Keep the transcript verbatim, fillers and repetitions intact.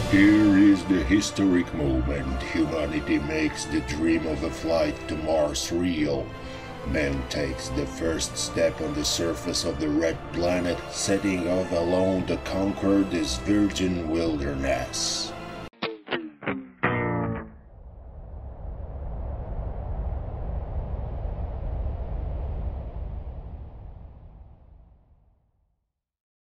Here is the historic moment humanity makes the dream of a flight to Mars real. Man takes the first step on the surface of the red planet, setting off alone to conquer this virgin wilderness.